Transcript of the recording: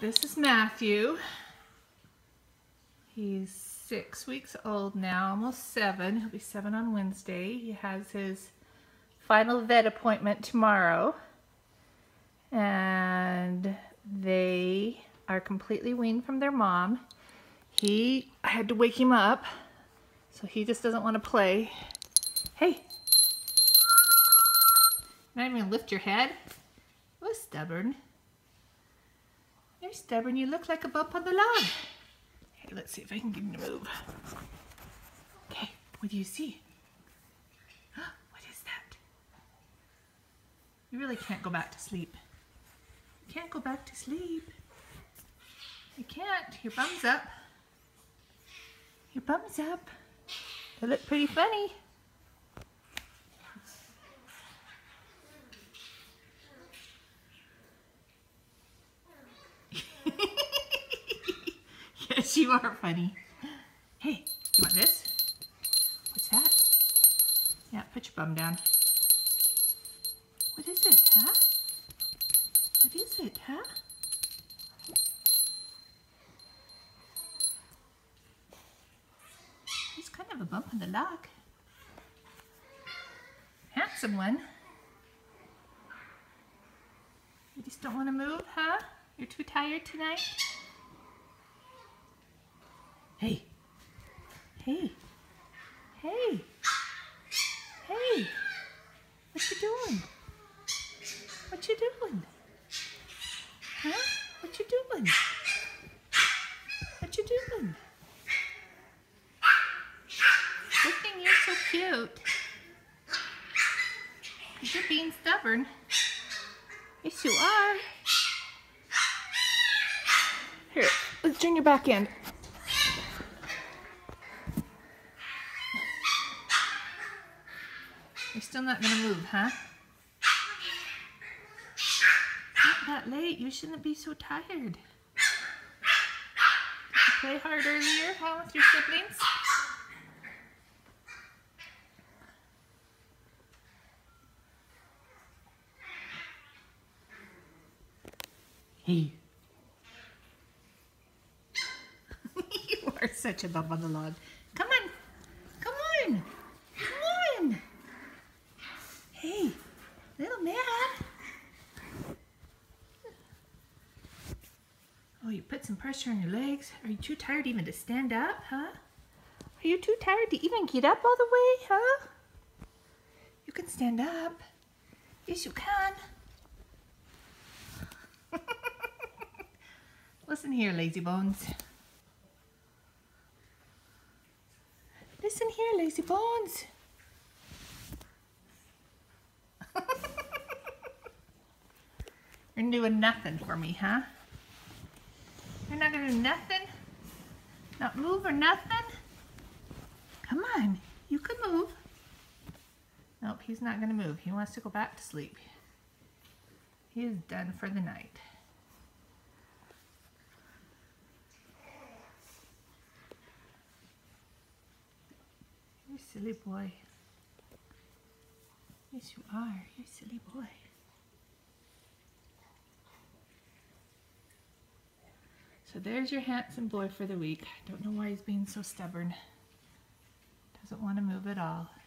This is Matthew. He's 6 weeks old now, almost 7. He'll be 7 on Wednesday. He has his final vet appointment tomorrow. And they are completely weaned from their mom. I had to wake him up, so he just doesn't want to play. Hey! You're not even gonna lift your head? Oh, stubborn. You're stubborn. You look like a bump on the log. Hey, let's see if I can get him to move. Okay, what do you see? What is that? You really can't go back to sleep. You can't go back to sleep. You can't. Your bum's up. Your bum's up. They look pretty funny. Yes, you are funny. Hey, you want this? What's that? Yeah, put your bum down. What is it, huh? What is it, huh? He's kind of a bump on the log. Handsome one. You just don't want to move, huh? You're too tired tonight? Hey. Hey. Hey. Hey. What you doing? What you doing? Huh? What you doing? What you doing? Good thing you're so cute. 'Cause you're being stubborn. Yes, you are. Here, let's turn your back end. You're still not gonna move, huh? Not that late. You shouldn't be so tired. Did you play hard earlier, huh, with your siblings? Hey. You are such a bump on the log. Come on. Come on. Come on. Hey, little man. Oh, you put some pressure on your legs. Are you too tired even to stand up, huh? Are you too tired to even get up all the way, huh? You can stand up. Yes, you can. Listen here, lazy bones. Listen here, lazy bones. You're doing nothing for me, huh? You're not gonna do nothing? Not move or nothing? Come on, you can move. Nope, he's not gonna move. He wants to go back to sleep. He is done for the night. You silly boy. Yes, you are. You silly boy. So there's your handsome boy for the week. I don't know why he's being so stubborn. Doesn't want to move at all.